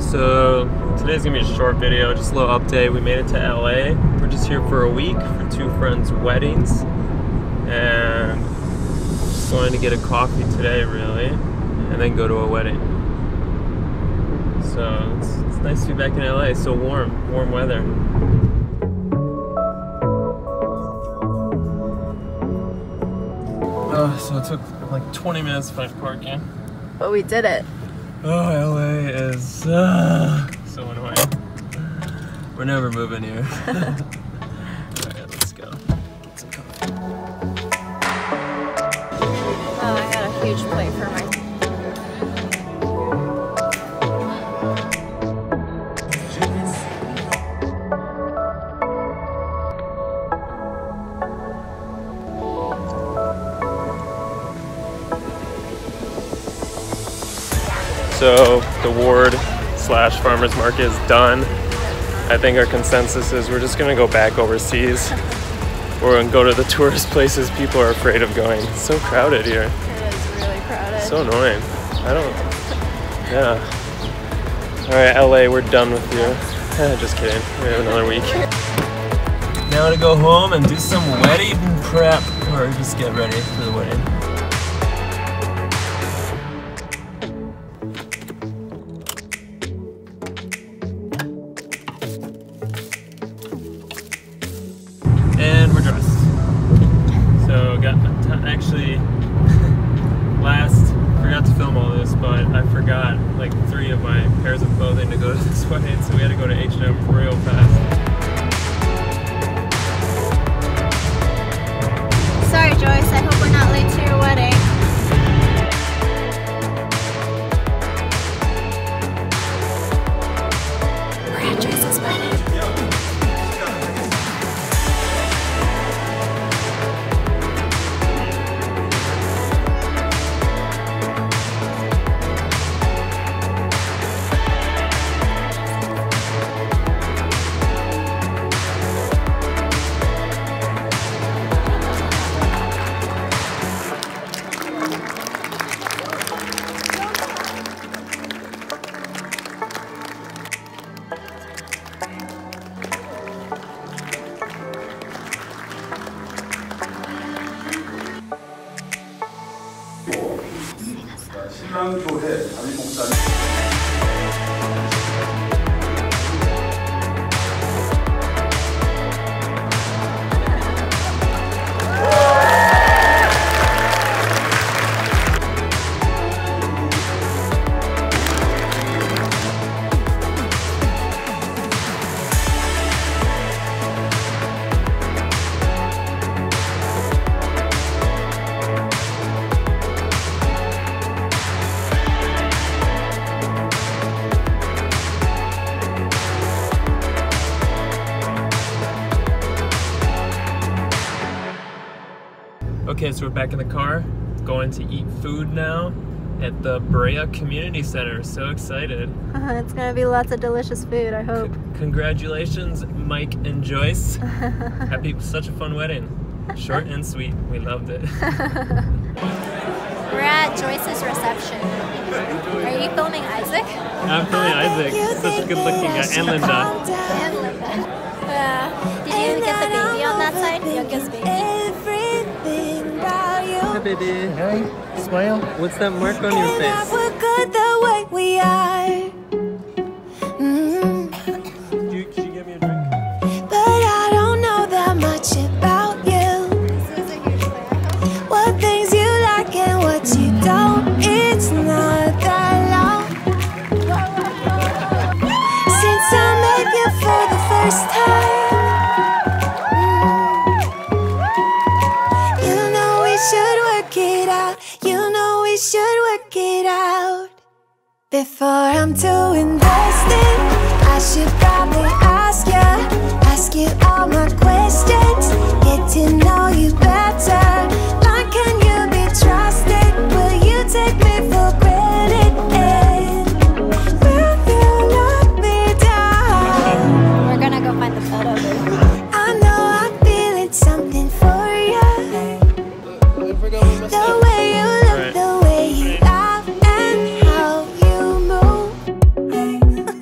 So today's gonna be a short video, just a little update. We made it to LA. We're just here for a week for two friends' weddings, and just going to get a coffee today, really, and then go to a wedding. So it's nice to be back in LA. It's so warm weather. So it took like 20 minutes to find parking. But we did it. Oh, LA is so annoying. We're never moving here. Alright, let's go. Get some coffee. Oh, I got a huge plate for my... So the ward/farmers market is done. I think our consensus is we're just gonna go back overseas. We're gonna go to the tourist places people are afraid of going. It's so crowded here. It is really crowded. So annoying. Yeah. Alright, LA, we're done with you. Just kidding. We have another week. Now to go home and do some wedding prep, or just get ready for the wedding. And we're dressed. So actually forgot to film all this, but I forgot like 3 of my pairs of clothing to go to this wedding, so we had to go to H&M real fast. Sorry, Joyce. I hope we're not late to your wedding. We're at Joyce's wedding. 신랑 교회 담임목사님. Okay, so we're back in the car, going to eat food now at the Brea Community Center. So excited. It's gonna be lots of delicious food, I hope. Congratulations, Mike and Joyce. Such a fun wedding. Short and sweet. We loved it. We're at Joyce's reception. Are you filming Isaac? I'm filming Isaac. Such a good looking guy. And Linda. And Linda. Did you get the baby on that side? Youngest baby. Hi, baby. Hi. Smile. What's that mark on your face? We're good the way we are. Could you give me a drink? But I don't know that much about you. This is a huge player. What things you like and what you don't. It's not that long since I met you for the first time. You know we should work it out. You know we should work it out. Before I'm too invested, I should probably ask you all my questions, get to know you better. Like, can you be trusted? Will you take me for granted? Will you knock me down? We're gonna go find the photo booth. I know I'm feeling something for you. The way you look, the way you laugh, and how you move.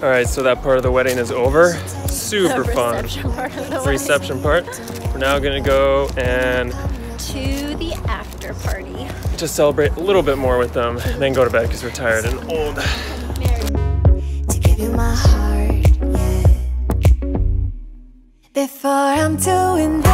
All right, so that part of the wedding is over. Super fun. Reception part of the Reception part. We're now gonna go and to the after party. just celebrate a little bit more with them, then go to bed because we're tired and old. To give you my heart, yeah. Before I'm too invested,